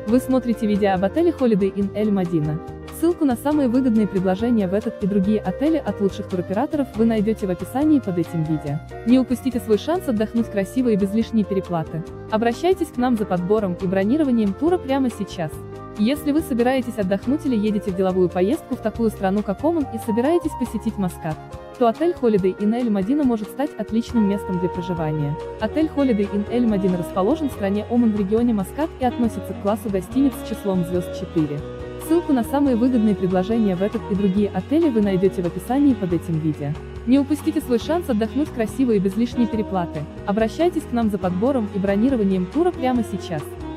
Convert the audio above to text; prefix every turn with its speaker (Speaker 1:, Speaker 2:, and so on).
Speaker 1: Вы смотрите видео об отеле Holiday Inn Эль Мадина. Ссылку на самые выгодные предложения в этот и другие отели от лучших туроператоров вы найдете в описании под этим видео. Не упустите свой шанс отдохнуть красиво и без лишней переплаты. Обращайтесь к нам за подбором и бронированием тура прямо сейчас. Если вы собираетесь отдохнуть или едете в деловую поездку в такую страну, как Оман, и собираетесь посетить Маскат, то отель Holiday Inn Эль Мадина может стать отличным местом для проживания. Отель Holiday Inn Эль Мадина расположен в стране Оман в регионе Маскат и относится к классу гостиниц с числом звезд 4. Ссылку на самые выгодные предложения в этот и другие отели вы найдете в описании под этим видео. Не упустите свой шанс отдохнуть красиво и без лишней переплаты. Обращайтесь к нам за подбором и бронированием тура прямо сейчас.